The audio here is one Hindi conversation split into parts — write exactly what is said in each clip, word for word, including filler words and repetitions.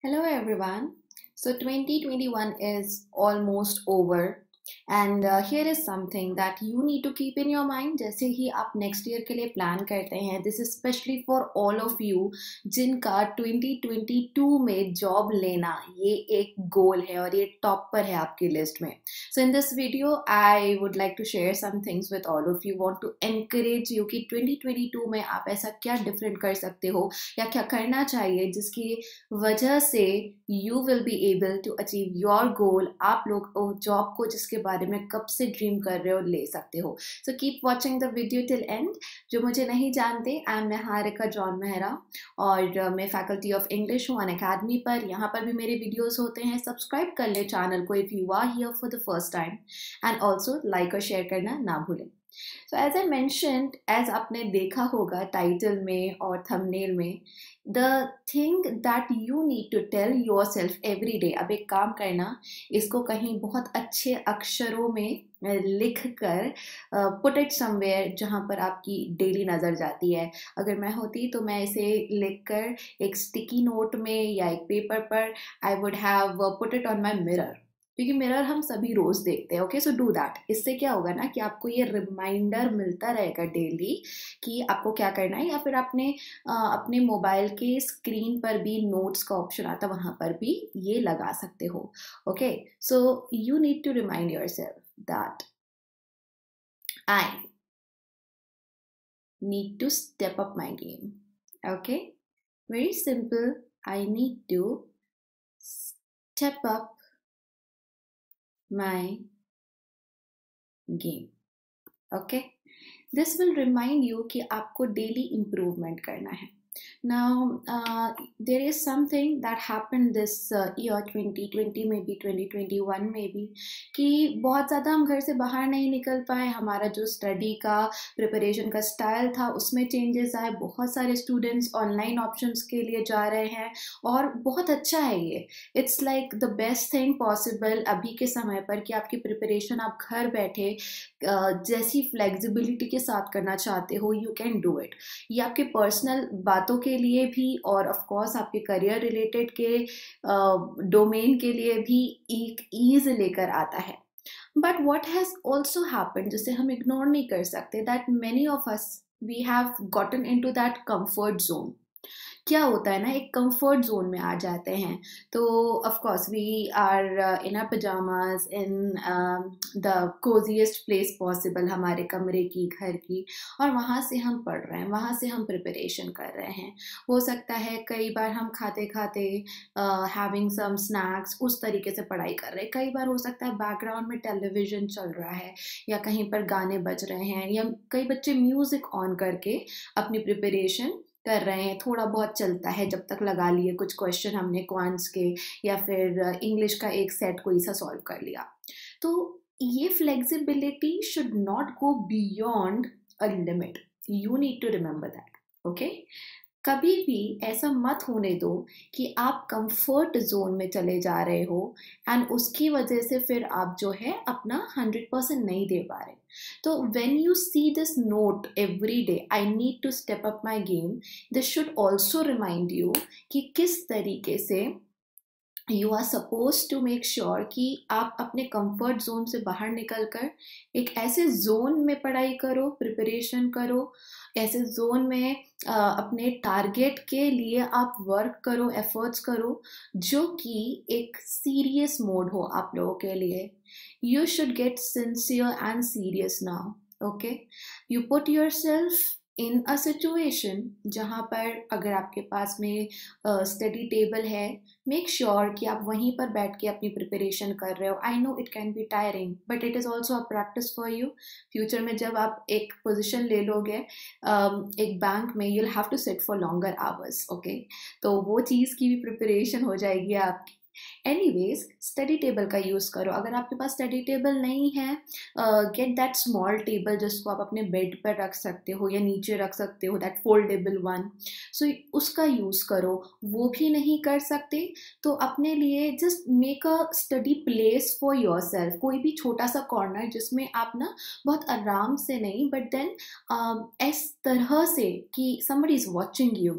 Hello everyone. So twenty twenty-one is almost over and uh, here is something that you need to keep in your mind जैसे ही आप next year के लिए plan करते हैं. This is especially for all of you जिनका twenty twenty-two में job लेना ये एक goal है और ये top पर है आपकी list में. So in this video I would like to share some things with all of you. Want to encourage you कि twenty twenty-two में आप ऐसा क्या different कर सकते हो या क्या करना चाहिए जिसकी वजह से you will be able to achieve your goal. आप लोग जॉब को जिसके बारे में कब से ड्रीम कर रहे हो ले सकते हो. So keep watching the video till end. जो मुझे नहीं जानते, I am Niharika John Mehra और uh, मैं फैकल्टी ऑफ इंग्लिश हूँ अन अकेडमी पर. यहाँ पर भी मेरे वीडियोस होते हैं. सब्सक्राइब कर ले चैनल को if you are here for the first time and also like और शेयर करना ना भूलें. So as I mentioned, as आपने देखा होगा टाइटल में और थंबनेल में, the thing that you need to tell yourself every day. अब एक काम करना, इसको कहीं बहुत अच्छे अक्षरों में लिख कर पुट इट समवेयर जहाँ पर आपकी डेली नज़र जाती है. अगर मैं होती तो मैं इसे लिख कर एक स्टिकी नोट में या एक पेपर पर I would have put it on my mirror, क्योंकि मिरर हम सभी रोज देखते हैं. Okay, so do that. इससे क्या होगा ना कि आपको ये रिमाइंडर मिलता रहेगा डेली कि आपको क्या करना है. या फिर आपने अपने मोबाइल के स्क्रीन पर भी नोट्स का ऑप्शन आता है, वहां पर भी ये लगा सकते हो. Okay, so you need to remind yourself that I need to step up my game. Okay, very simple. I need to step up my game. Okay, this will remind you कि आपको daily improvement करना है. Now uh, there is something that happened this uh, year twenty twenty में भी twenty twenty-one में भी कि बहुत ज़्यादा हम घर से बाहर नहीं निकल पाए. हमारा जो स्टडी का प्रिपरेशन का स्टाइल था उसमें चेंजेस आए. बहुत सारे स्टूडेंट्स ऑनलाइन ऑप्शंस के लिए जा रहे हैं और बहुत अच्छा है ये. It's like the best thing possible अभी के समय पर कि आपकी प्रिपरेशन आप घर बैठे uh, जैसी फ्लेक्सिबिलिटी के साथ करना चाहते हो यू कैन डू इट. ये आपके पर्सनल बातों के लिए भी और ऑफ कोर्स आपके करियर रिलेटेड के डोमेन uh, के लिए भी एक ईज लेकर आता है. But what has also happened, जिसे हम इग्नोर नहीं कर सकते, that many of us we have gotten into that comfort zone. क्या होता है ना, एक कंफर्ट जोन में आ जाते हैं. तो of course we are in our pajamas in the coziest place possible, हमारे कमरे की, घर की, और वहाँ से हम पढ़ रहे हैं, वहाँ से हम प्रिपरेशन कर रहे हैं. हो सकता है कई बार हम खाते खाते हैविंग सम स्नैक्स उस तरीके से पढ़ाई कर रहे हैं. कई बार हो सकता है बैकग्राउंड में टेलीविज़न चल रहा है या कहीं पर गाने बज रहे हैं, या कई बच्चे म्यूज़िक ऑन करके अपनी प्रिपरेशन कर रहे हैं. थोड़ा बहुत चलता है जब तक लगा लिए कुछ क्वेश्चन हमने क्वांट्स के या फिर इंग्लिश का एक सेट कोई सा सॉल्व कर लिया. तो ये flexibility should not go beyond a limit. You need to remember that. Okay, कभी भी ऐसा मत होने दो कि आप कंफर्ट जोन में चले जा रहे हो एंड उसकी वजह से फिर आप जो है अपना हंड्रेड परसेंट नहीं दे पा रहे. तो when you see this note every day, I need to step up my game, this should also remind you कि किस तरीके से you are suppose to make sure कि आप अपने कंफर्ट जोन से बाहर निकल कर एक ऐसे जोन में पढ़ाई करो, प्रिपरेशन करो, ऐसे जोन में आ, अपने टारगेट के लिए आप वर्क करो, एफर्ट्स करो, जो कि एक सीरियस मोड हो आप लोगों के लिए. You should get sincere and serious now. Okay, you put yourself in a situation जहाँ पर अगर आपके पास में स्टडी uh, टेबल है, मेक श्योर sure कि आप वहीं पर बैठ के अपनी प्रिपरेशन कर रहे हो. I know it can be tiring but it is also a practice for you. Future में जब आप एक पोजीशन ले लोगे um, एक बैंक में, you'll have to sit for longer hours. Okay, तो वो चीज़ की भी प्रिपरेशन हो जाएगी आपकी. एनीवेज, स्टडी टेबल का यूज़ करो. अगर आपके पास स्टडी टेबल नहीं है, गेट दैट स्मॉल टेबल जिसको आप अपने बेड पर रख सकते हो या नीचे रख सकते हो, दैट फोल्डेबल वन. सो उसका यूज़ करो. वो भी नहीं कर सकते तो अपने लिए just make a study place for yourself. कोई भी छोटा सा कॉर्नर जिसमें आप ना बहुत आराम से नहीं, बट देन इस तरह से कि somebody is watching you,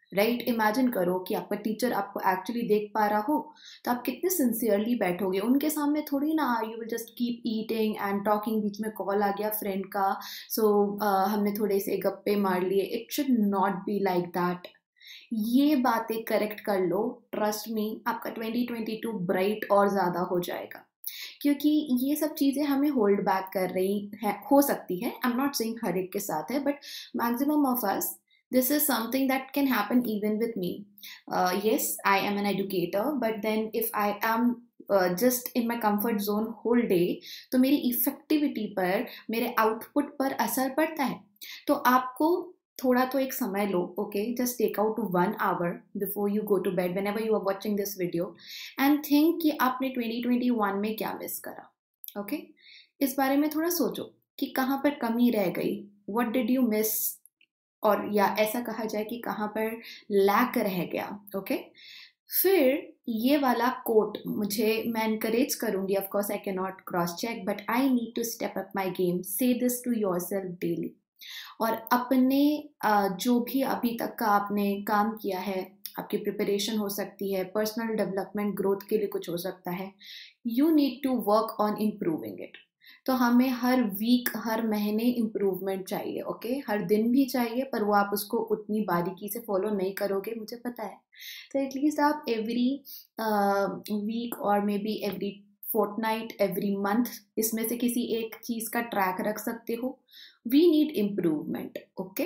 right? Imagine करो कि आपका टीचर आपको एक्चुअली देख पा रहा हो, तो आप कितने सिंसियरली बैठोगे उनके सामने थोड़ी ना। You will just keep eating and talking, बीच में कॉल आ गया फ्रेंड का, सो so, uh, हमने थोड़े से गप्पे मार लिए। It should not be like that. ये बातें करेक्ट कर लो, ट्रस्ट मी, आपका ट्वेंटी ट्वेंटी टू ब्राइट और ज़्यादा हो जाएगा। क्योंकि ये सब चीज़ें हमें होल्ड बैक कर रही है, हो सकती है, आई एम नॉट सेइंग हर एक के साथ है, but maximum of us, this is something that can happen even with me. Uh, yes, I am an educator, but then if I am uh, just in my comfort zone whole day, तो मेरी इफेक्टिविटी पर, मेरे आउटपुट पर असर पड़ता है। तो आपको थोड़ा तो एक समय लो, okay, just take out one hour before you go to bed, whenever you are watching this video, and think कि आपने ट्वेंटी ट्वेंटी वन में क्या मिस करा। Okay okay? इस बारे में थोड़ा सोचो कि कहाँ पर कमी रह गई, व्हाट डिड यू मिस, और या ऐसा कहा जाए कि कहाँ पर लैक रह गया। Okay okay? फिर ये वाला कोट मुझे, मैं एनकरेज करूंगी, of course I can not cross check, but I need to step up my game, say this to yourself daily. और अपने जो भी अभी तक का आपने काम किया है, आपकी प्रिपरेशन हो सकती है, पर्सनल डेवलपमेंट ग्रोथ के लिए कुछ हो सकता है, you need to work on improving it. तो हमें हर वीक, हर महीने इम्प्रूवमेंट चाहिए, ओके okay? हर दिन भी चाहिए, पर वो आप उसको उतनी बारीकी से फॉलो नहीं करोगे, मुझे पता है। तो एटलीस्ट आप एवरी वीक और maybe every fortnight, every month, इसमें से किसी एक चीज का ट्रैक रख सकते हो। We need improvement, okay.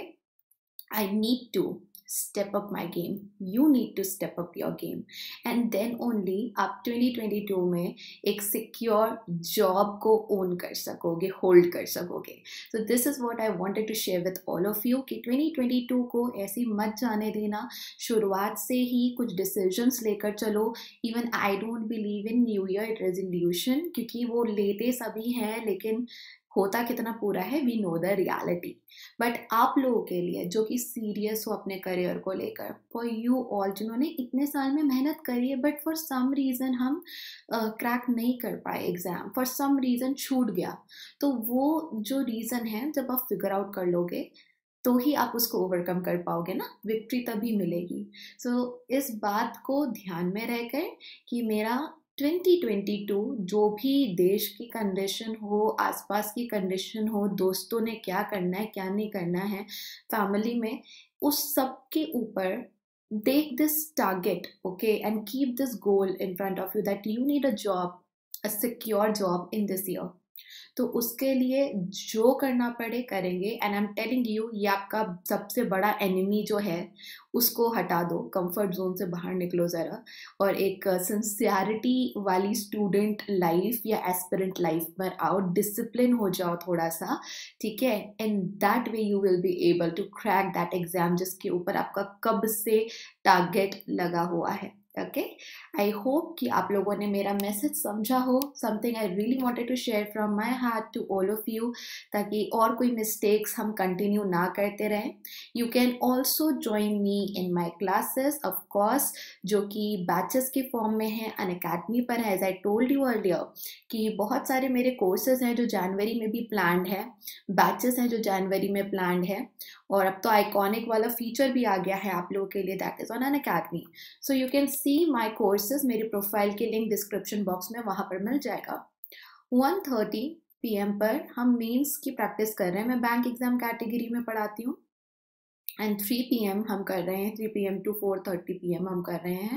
I need to step up my game, you need to step up your game, and then only आप ट्वेंटी ट्वेंटी टू में एक सिक्योर जॉब को ओन कर सकोगे, होल्ड कर सकोगे। so this is what I wanted to share with all of you कि ट्वेंटी ट्वेंटी टू को ऐसी मत जाने देना, शुरुआत से ही कुछ डिसीजंस लेकर चलो। Even I don't believe in new year resolution, क्योंकि वो लेते सभी हैं, लेकिन होता कितना पूरा है, we know the reality. But आप लोगों के लिए जो कि सीरियस हो अपने करियर को लेकर, फॉर यू ऑल जिन्होंने इतने साल में मेहनत करी है, बट फॉर सम रीज़न हम क्रैक uh, नहीं कर पाए एग्ज़ाम, फॉर सम रीज़न छूट गया, तो वो जो रीज़न है, जब आप फिगर आउट कर लोगे तो ही आप उसको ओवरकम कर पाओगे ना, विक्ट्री तभी मिलेगी। सो so, इस बात को ध्यान में रहकर कि मेरा ट्वेंटी ट्वेंटी टू जो भी देश की कंडीशन हो, आसपास की कंडीशन हो, दोस्तों ने क्या करना है क्या नहीं करना है, फैमिली में, उस सब के ऊपर take this target, okay, and keep this goal in front of you that you need a job, a secure job in this year. तो उसके लिए जो करना पड़े करेंगे, and I am telling you, ये आपका सबसे बड़ा एनिमी जो है उसको हटा दो, कंफर्ट जोन से बाहर निकलो ज़रा, और एक सिंसियरिटी वाली स्टूडेंट लाइफ या एस्पिरेंट लाइफ में आओ, डिसिप्लिन हो जाओ थोड़ा सा, ठीक है, and that way you will be able to crack that exam जिसके ऊपर आपका कब से टारगेट लगा हुआ है। ओके, आई होप कि आप लोगों ने मेरा मैसेज समझा हो, something I really wanted to share from my heart to all of you, ताकि और कोई मिस्टेक्स हम कंटिन्यू ना करते रहें। You can also join me in my classes, of course, जो कि बैचेस के फॉर्म में है, अनअकैडमी पर है। As I told you earlier कि बहुत सारे मेरे कोर्सेज हैं जो जनवरी में भी प्लान्ड है, बैचेस हैं जो जनवरी में प्लान्ड है, और अब तो आइकॉनिक वाला फीचर भी आ गया है आप लोगों के लिए, that is on Unacademy. So you can see my courses, मेरी प्रोफाइल के लिंक डिस्क्रिप्शन बॉक्स में वहां पर मिल जाएगा। वन थर्टी पी एम पर हम मेंस की प्रैक्टिस कर रहे हैं, मैं बैंक एग्जाम कैटेगरी में पढ़ाती हूँ, एंड थ्री पी एम हम कर रहे हैं, three P M to four thirty P M हम कर रहे हैं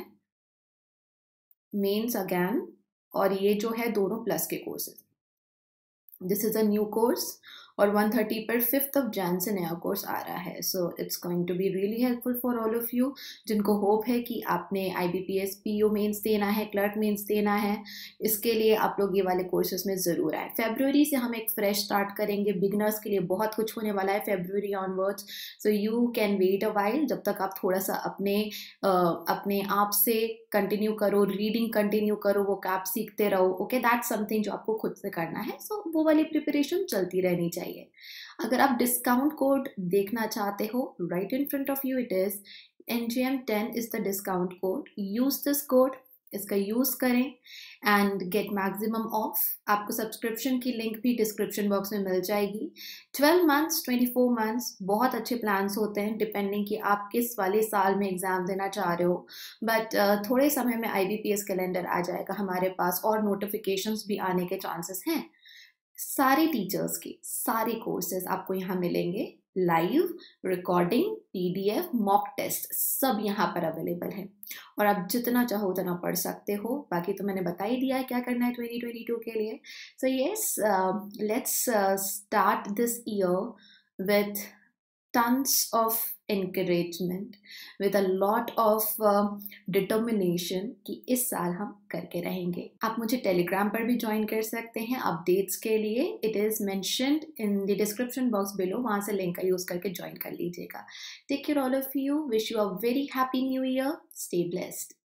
मेंस अगैन, और ये जो है दोनों प्लस के courses. This is a new course, और वन थर्टी पर फिफ्थ ऑफ जैन से नया कोर्स आ रहा है। So it's going to be really helpful for all of you जिनको होप है कि आपने I B P S P O mains देना है, क्लर्क मेंस देना है। इसके लिए आप लोग ये वाले कोर्सेज में ज़रूर आए। फेब्रुवरी से हम एक फ्रेश स्टार्ट करेंगे, बिगनर्स के लिए बहुत कुछ होने वाला है February onwards, so you can wait a while, जब तक आप थोड़ा सा अपने uh, अपने आप से कंटिन्यू करो, रीडिंग कंटिन्यू करो, वो कैप सीखते रहो, ओके, दैट्स समथिंग जो आपको खुद से करना है। सो so, वो वाली प्रिपरेशन चलती रहनी चाहिए। अगर आप डिस्काउंट कोड देखना चाहते हो, right in front of you it is N G M ten is the discount code, use this code, इसका यूज़ करें एंड गेट मैक्सिमम ऑफ। आपको सब्सक्रिप्शन की लिंक भी डिस्क्रिप्शन बॉक्स में मिल जाएगी। Twelve months, twenty four months बहुत अच्छे प्लान्स होते हैं, डिपेंडिंग कि आप किस वाले साल में एग्ज़ाम देना चाह रहे हो। बट uh, थोड़े समय में I B P S calendar आ जाएगा हमारे पास और नोटिफिकेशंस भी आने के चांसेस हैं। सारे टीचर्स के सारे कोर्सेज आपको यहाँ मिलेंगे, live recording, PDF, mock test सब यहाँ पर अवेलेबल है और आप जितना चाहो उतना पढ़ सकते हो। बाकी तो मैंने बता ही दिया है क्या करना है ट्वेंटी ट्वेंटी टू के लिए। So yes, let's start this year with tons of encouragement, with a lot of uh, determination कि इस साल हम करके रहेंगे। आप मुझे टेलीग्राम पर भी ज्वाइन कर सकते हैं अपडेट्स के लिए। It is mentioned in the description box below, वहाँ से लिंक का यूज़ करके ज्वाइन कर लीजिएगा। Take care all of you, wish you a very happy new year, stay blessed.